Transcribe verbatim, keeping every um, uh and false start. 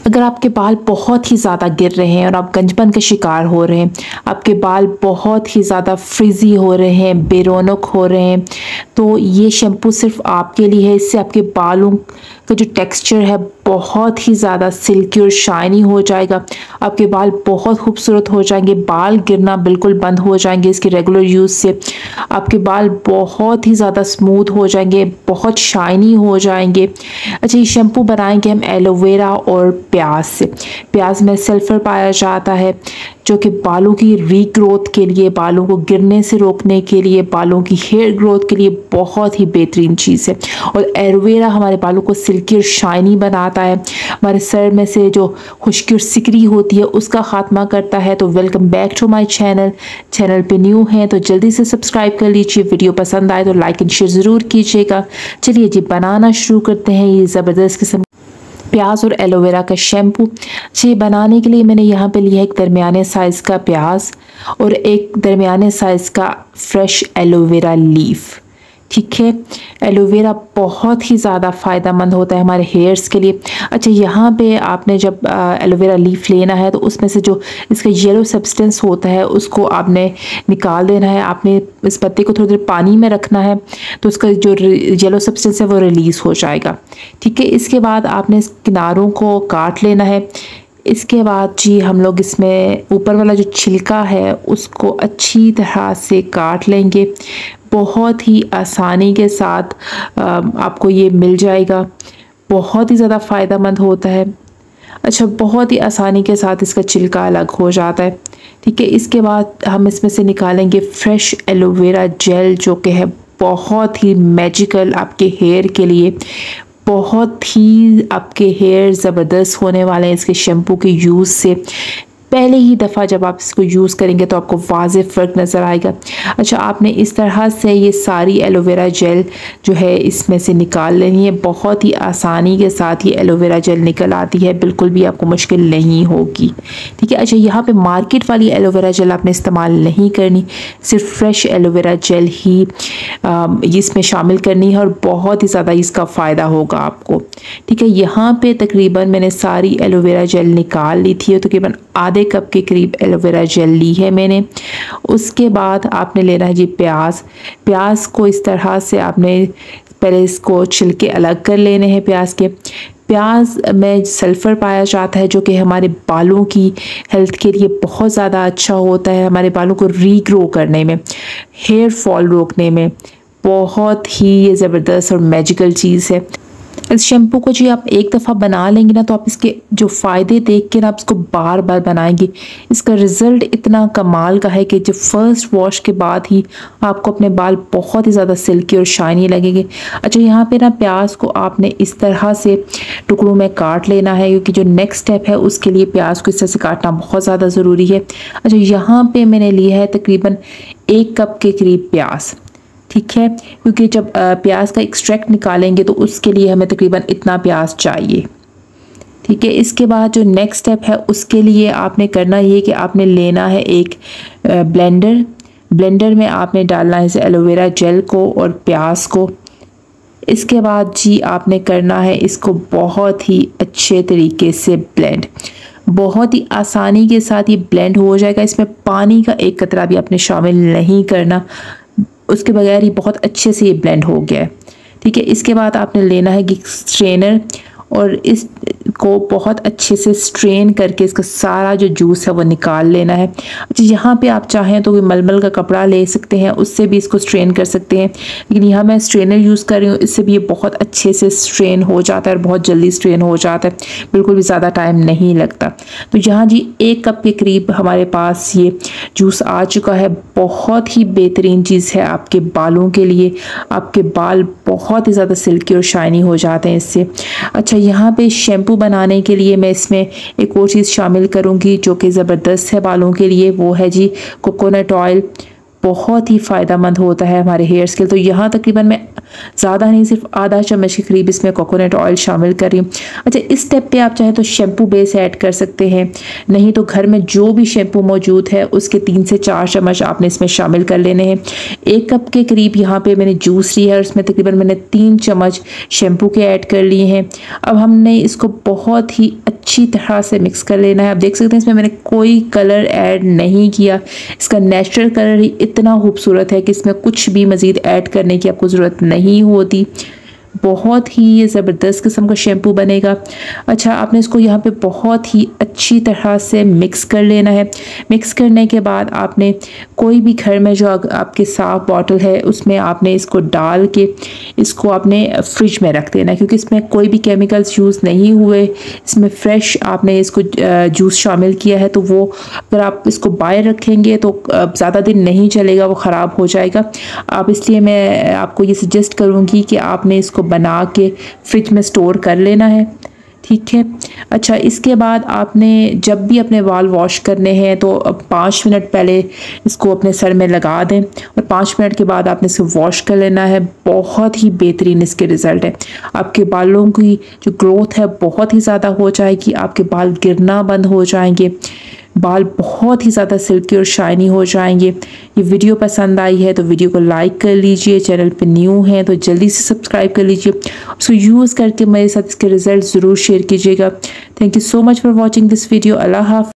अगर आपके बाल बहुत ही ज़्यादा गिर रहे हैं और आप गंजपन के शिकार हो रहे हैं, आपके बाल बहुत ही ज़्यादा फ्रिजी हो रहे हैं, बेरौनक हो रहे हैं, तो ये शैम्पू सिर्फ आपके लिए है। इससे आपके बालों का जो टेक्सचर है बहुत ही ज़्यादा सिल्की और शाइनी हो जाएगा। आपके बाल बहुत खूबसूरत हो जाएंगे, बाल गिरना बिल्कुल बंद हो जाएंगे इसके रेगुलर यूज़ से। आपके बाल बहुत ही ज़्यादा स्मूथ हो जाएंगे, बहुत शाइनी हो जाएंगे। अच्छा, ये शैम्पू बनाएंगे हम एलोवेरा और प्याज से। प्याज में सल्फर पाया जाता है जो कि बालों की रीग्रोथ के लिए, बालों को गिरने से रोकने के लिए, बालों की हेयर ग्रोथ के लिए बहुत ही बेहतरीन चीज़ है। और एलोवेरा हमारे बालों को सिल्की और शाइनी बनाता है, हमारे सर में से जो खुश्की और सिकरी होती है उसका खात्मा करता है। तो welcome back to my channel. Channel पे न्यू हैं तो जल्दी से सब्सक्राइब कर लीजिए। वीडियो पसंद आए तो लाइक एंड शेयर ज़रूर कीजिएगा। चलिए जी, बनाना शुरू करते हैं ये ज़बरदस्त किस्म प्याज और एलोवेरा का शैम्पू। जी, बनाने के लिए मैंने यहाँ पे लिया एक दरमियाने साइज़ का प्याज और एक दरमियाने साइज़ का फ्रेश एलोवेरा लीफ। ठीक है, एलोवेरा बहुत ही ज़्यादा फ़ायदा मंद होता है हमारे हेयर्स के लिए। अच्छा, यहाँ पे आपने जब एलोवेरा लीफ लेना है तो उसमें से जो इसका येलो सब्सटेंस होता है उसको आपने निकाल देना है। आपने इस पत्ते को थोड़ी देर पानी में रखना है तो उसका जो येलो सब्सटेंस है वो रिलीज़ हो जाएगा। ठीक है, इसके बाद आपने इस किनारों को काट लेना है। इसके बाद जी हम लोग इसमें ऊपर वाला जो छिलका है उसको अच्छी तरह से काट लेंगे। बहुत ही आसानी के साथ आपको ये मिल जाएगा, बहुत ही ज़्यादा फ़ायदा मंद होता है। अच्छा, बहुत ही आसानी के साथ इसका छिलका अलग हो जाता है। ठीक है, इसके बाद हम इसमें से निकालेंगे फ्रेश एलोवेरा जेल जो कि है बहुत ही मैजिकल आपके हेयर के लिए। बहुत ही आपके हेयर ज़बरदस्त होने वाले हैं इसके शैम्पू के यूज़ से। पहले ही दफ़ा जब आप इसको यूज़ करेंगे तो आपको वाज़े फ़र्क नज़र आएगा। अच्छा, आपने इस तरह से ये सारी एलोवेरा जेल जो है इसमें से निकाल लेनी है। बहुत ही आसानी के साथ ये एलोवेरा जेल निकल आती है, बिल्कुल भी आपको मुश्किल नहीं होगी। ठीक है, अच्छा, यहाँ पे मार्केट वाली एलोवेरा जेल आपने इस्तेमाल नहीं करनी, सिर्फ फ्रेश एलोवेरा जेल ही इसमें शामिल करनी है और बहुत ही ज़्यादा इसका फ़ायदा होगा आपको। ठीक है, यहाँ पर तकरीबन मैंने सारी एलोवेरा जेल निकाल ली थी, तकरीबन आधे कप के करीब एलोवेरा जेल ली है मैंने। उसके बाद आपने लेना है जी प्याज। प्याज को इस तरह से आपने पहले इसको छिलके अलग कर लेने हैं प्याज के। प्याज में सल्फ़र पाया जाता है जो कि हमारे बालों की हेल्थ के लिए बहुत ज़्यादा अच्छा होता है, हमारे बालों को रीग्रो करने में, हेयर फॉल रोकने में बहुत ही ये ज़बरदस्त और मैजिकल चीज़ है। इस शैम्पू को जी आप एक दफ़ा बना लेंगे ना तो आप इसके जो फ़ायदे देख के ना आप इसको बार बार बनाएंगे। इसका रिज़ल्ट इतना कमाल का है कि जो फर्स्ट वॉश के बाद ही आपको अपने बाल बहुत ही ज़्यादा सिल्की और शाइनी लगेंगे। अच्छा, यहाँ पे ना प्याज को आपने इस तरह से टुकड़ों में काट लेना है क्योंकि जो नेक्स्ट स्टेप है उसके लिए प्याज को इस तरह से काटना बहुत ज़्यादा ज़रूरी है। अच्छा, यहाँ पर मैंने लिया है तकरीबन एक कप के करीब प्याज। ठीक है, क्योंकि जब प्याज का एक्सट्रैक्ट निकालेंगे तो उसके लिए हमें तकरीबन इतना प्याज चाहिए। ठीक है, इसके बाद जो नेक्स्ट स्टेप है उसके लिए आपने करना ये कि आपने लेना है एक ब्लेंडर। ब्लेंडर में आपने डालना है एलोवेरा जेल को और प्याज को। इसके बाद जी आपने करना है इसको बहुत ही अच्छे तरीके से ब्लेंड। बहुत ही आसानी के साथ ये ब्लेंड हो जाएगा। इसमें पानी का एक कतरा भी आपने शामिल नहीं करना, उसके बगैर ही बहुत अच्छे से ये ब्लेंड हो गया है। ठीक है, इसके बाद आपने लेना है स्ट्रेनर और इसको बहुत अच्छे से स्ट्रेन करके इसका सारा जो जूस है वो निकाल लेना है। अच्छा, यहाँ पे आप चाहें तो मलमल का कपड़ा ले सकते हैं, उससे भी इसको स्ट्रेन कर सकते हैं, लेकिन यहाँ मैं स्ट्रेनर यूज़ कर रही हूँ, इससे भी ये बहुत अच्छे से स्ट्रेन हो जाता है और बहुत जल्दी स्ट्रेन हो जाता है, बिल्कुल भी ज़्यादा टाइम नहीं लगता। तो यहाँ जी एक कप के करीब हमारे पास ये जूस आ चुका है। बहुत ही बेहतरीन चीज़ है आपके बालों के लिए, आपके बाल बहुत ही ज़्यादा सिल्की और शाइनी हो जाते हैं इससे। अच्छा, यहाँ पे शैम्पू बनाने के लिए मैं इसमें एक और चीज़ शामिल करूँगी जो कि ज़बरदस्त है बालों के लिए, वो है जी कोकोनट ऑयल। बहुत ही फ़ायदा मंद होता है हमारे हेयर्स के लिए। तो यहाँ तकरीबन मैं ज़्यादा नहीं, सिर्फ आधा चम्मच के करीब इसमें कोकोनट ऑयल शामिल कर रही हूँ। अच्छा, इस स्टेप पे आप चाहें तो शैम्पू बेस ऐड कर सकते हैं, नहीं तो घर में जो भी शैम्पू मौजूद है उसके तीन से चार चम्मच आपने इसमें शामिल कर लेने हैं। एक कप के करीब यहाँ पे मैंने जूस लिया है और इसमें तकरीबन मैंने तीन चम्मच शैम्पू के ऐड कर लिए हैं। अब हमने इसको बहुत ही अच्छी तरह से मिक्स कर लेना है। आप देख सकते हैं इसमें मैंने कोई कलर ऐड नहीं किया, इसका नेचुरल कलर ही इतना खूबसूरत है कि इसमें कुछ भी मज़ीद ऐड करने की आपको ज़रूरत नहीं होती। बहुत ही ज़बरदस्त किस्म का शैम्पू बनेगा। अच्छा, आपने इसको यहाँ पे बहुत ही अच्छी तरह से मिक्स कर लेना है। मिक्स करने के बाद आपने कोई भी घर में जो आपके साफ बॉटल है उसमें आपने इसको डाल के इसको आपने फ्रिज में रख देना है, क्योंकि इसमें कोई भी केमिकल्स यूज़ नहीं हुए, इसमें फ्रेश आपने इसको जूस शामिल किया है। तो वो अगर आप इसको बाहर रखेंगे तो ज़्यादा दिन नहीं चलेगा, वो ख़राब हो जाएगा। आप इसलिए मैं आपको ये सजेस्ट करूँगी कि आपने इसको बना के फ्रिज में स्टोर कर लेना है, ठीक है। अच्छा, इसके बाद आपने जब भी अपने बाल वॉश करने हैं तो पाँच मिनट पहले इसको अपने सर में लगा दें और पाँच मिनट के बाद आपने इसको वॉश कर लेना है। बहुत ही बेहतरीन इसके रिज़ल्ट है। आपके बालों की जो ग्रोथ है बहुत ही ज़्यादा हो जाएगी, आपके बाल गिरना बंद हो जाएंगे, बाल बहुत ही ज़्यादा सिल्की और शाइनी हो जाएंगे। ये वीडियो पसंद आई है तो वीडियो को लाइक कर लीजिए, चैनल पे न्यू हैं तो जल्दी से सब्सक्राइब कर लीजिए, उसको यूज़ करके मेरे साथ इसके रिज़ल्ट ज़रूर शेयर कीजिएगा। Thank you so much for watching this video. अल्लाह हाफ़िज़।